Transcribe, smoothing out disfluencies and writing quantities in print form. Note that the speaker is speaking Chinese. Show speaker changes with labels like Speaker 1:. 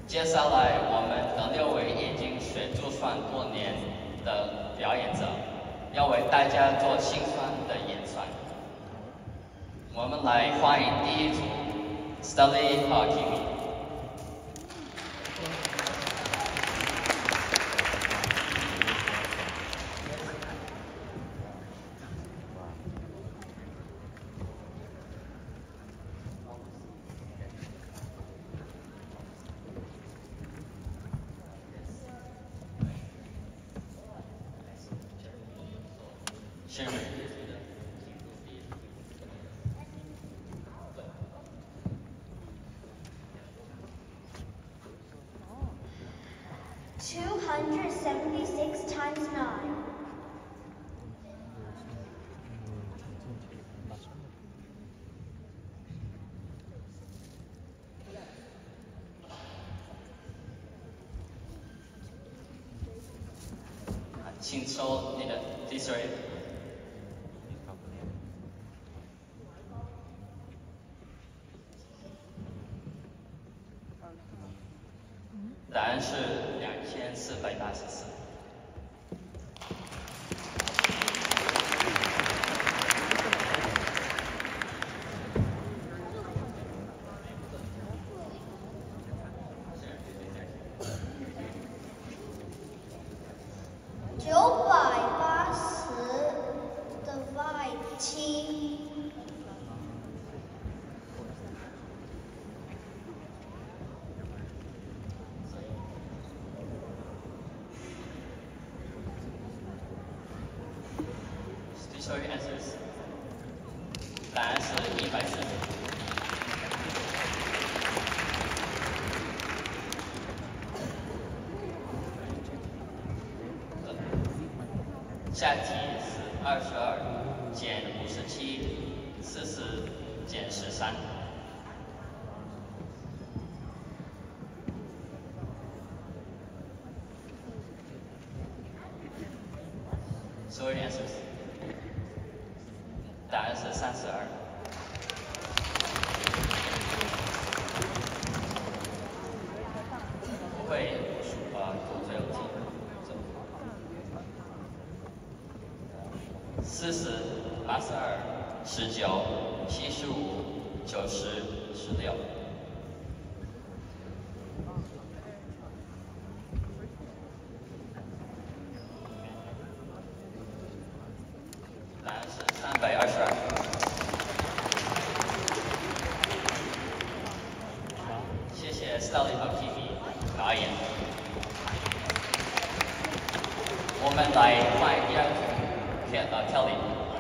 Speaker 1: 接下来，我们的6位已经学珠算多年的表演者，要为大家做心酸的演算。我们来欢迎第一组 Stelly Fong。是。
Speaker 2: 276 times 9.
Speaker 1: 请抽你的滴水。答案是2484。
Speaker 2: 7。
Speaker 1: Show your answers. 答案是140。下题是22减57 40减13。Show your answers. 答案是32。不会做最后题。40、82、19、75、90、16。答案是322。 谢谢 Stelly Fong 表演。我们来换第2组，Kelly。